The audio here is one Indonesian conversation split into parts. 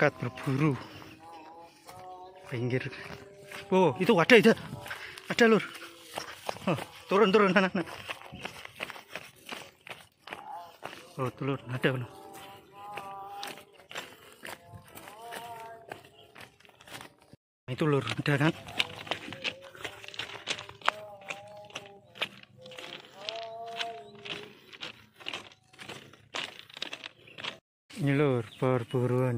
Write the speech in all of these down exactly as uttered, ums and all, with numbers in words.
berangkat berburu pinggir. Oh, itu ada, itu ada lur. Oh, turun turun anak-anak. Oh, telur ada lur. Itu lur, ada kan? Ini lur, perburuan.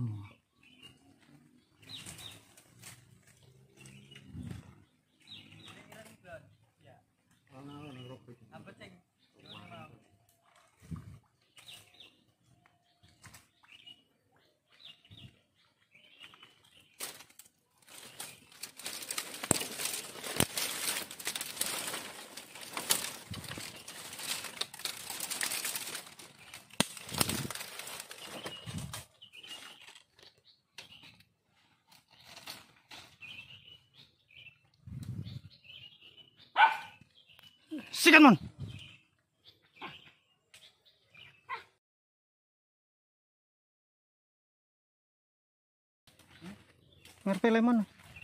Sikat mon. Ngerti lemon.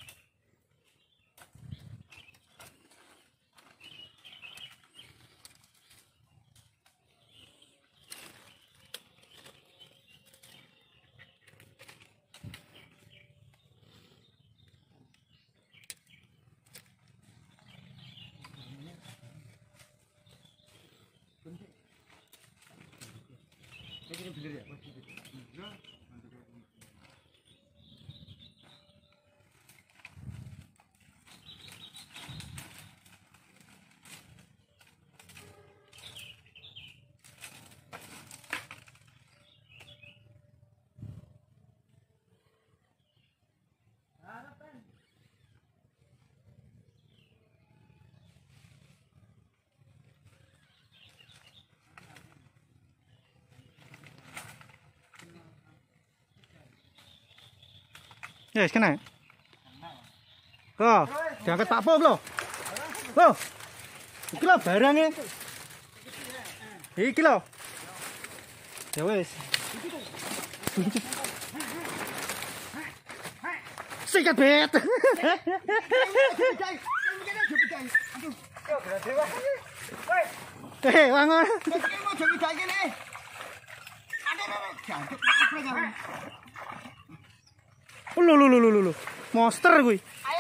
Ya, yes, kena. Kok, diangkat Pak Pom loh. Loh. Iki lho barangnya. Iki lho. Ya wes. Sikat bet. Eh, wangon. Lu lu lu lu lu monster gue.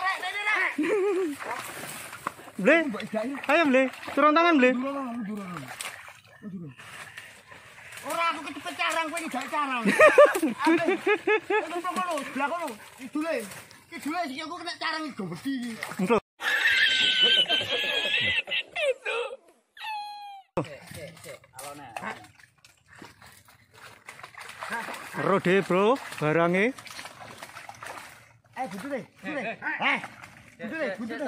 Ble, ayo ble, turun tangan ble. Ora aku kecepet carang kowe iki gak carang. Aku kono, sebelah kono. Idule. Idule sik aku kena carang iki gede iki. Itu. Rode bro, barangnya. Eh, budule, budule. Eh. Budule, budule.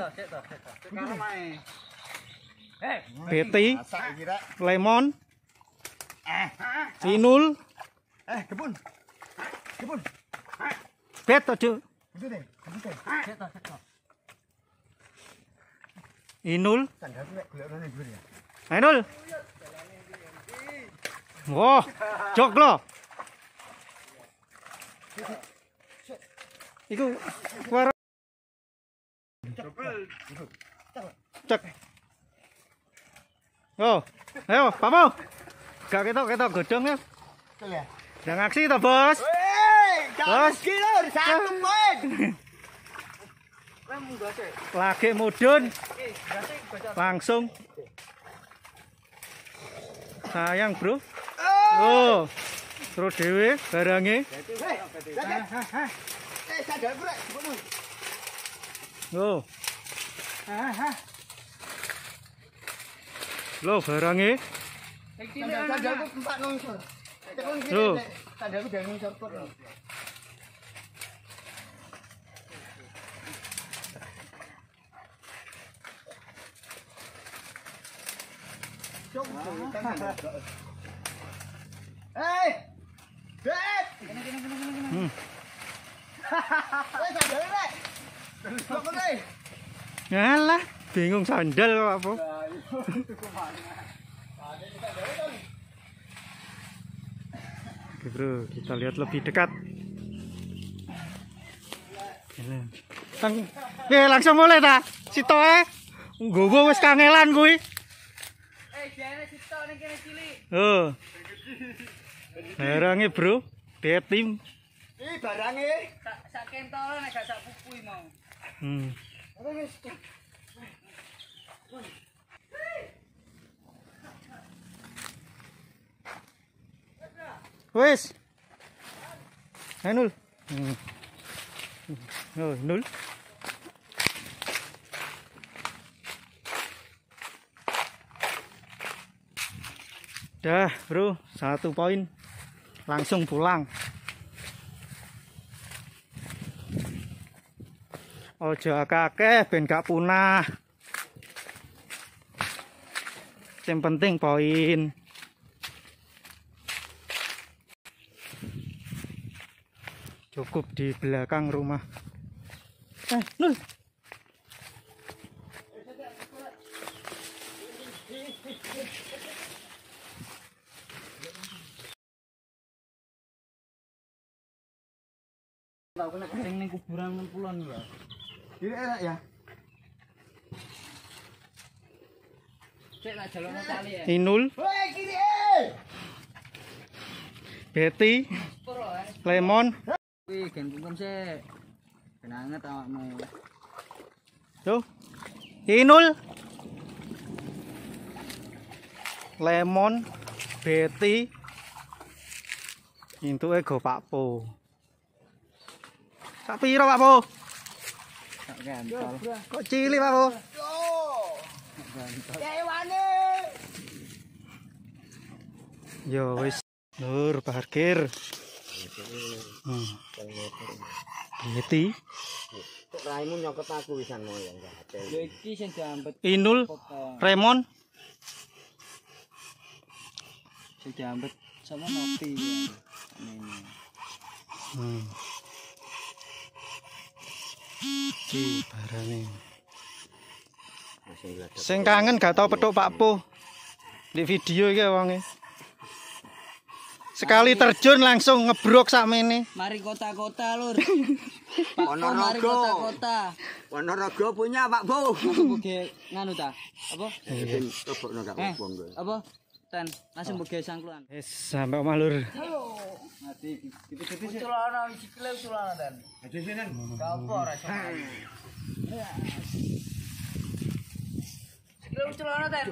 Eh, Beti, lemon, eh, inul, eh, kebun. Kebun. bet aja. Budule, budule. Seto, seto. Inul. Tanggal nek golekane dhuwur ya. Inul. Wah, jok lo. Iku suara. Cek. Oh, ayo, Pamo. Gak ketok ketok godong ya. Betul ya. Yang aksi toh, Bos. Woi, Bos. kilo satu poin. Lagi mudun. Langsung. Sayang, Bro. Oh. Terus dhewe barangnya. Eh, sadar brek, ngono. Oh. Lo barangnya. Sadar empat longsor. Loh. Sadarku dari longsor kok. Hei! Bet! Hmm. Eh, sadar brek. Kok ngene? Yalah, bingung sandal kok apa? Oke bro, kita lihat lebih dekat. Lang eh langsung mulai ta. Sitoke nggowo wis kangelan kuwi. Eh, jane sitok ning kene cilik. Oh. Barange, Bro. Detim. Ih, barange. Sak sak kentol nek gak sak pupu mau. Hmm. Wes. Hai Nul. Hmm. Oh, Nul. Dah, Bro, satu poin. Langsung pulang. Ojo akeh ben gak punah. Yang penting poin. Cukup di belakang rumah. Eh, Nul. Tak kena sing ning kuburan kulon ya. Ini enak ya. Cek nak jalono tali ya. Inul, Hei, kiri eh. Betty, Puro eh. Lemon. Wih, gen kumpul sik. Ben anget awakmu. Yo. Inul. Lemon, Betty. Intuke go Pak Po. Sak piro Pak Po? Tak gantol. Kok cilik Pak Po? Dewane. Yo wis Nur parkir. Hmm. Betty, Kok raimu nyokot aku wisan mau ya enggak. Yo iki sing diambet Inul, foto. Remon. Sing diambet sama Nopi. Ini. Hmm. Iki barane. Sing kangen gak tau petuk Pak Po. Di video iki wonge. Sekali terjun langsung ngebrok sakmene. Mari kota-kota, Lur. Pak Po, mari kota-kota. Ponorogo punya Pak Bu. Langsung buge nganu ta? Apa? Ben robokno gak Eh, apa-apa nggo. apa? Ten, langsung buge sangkluan. Wis sampe omah Lur. Mati gitu-gitu sih. Uculana sikile uculana ten. Ada sini. Gak apa ora iso. Sikile uculana ten.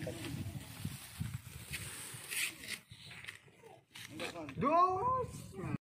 Dos.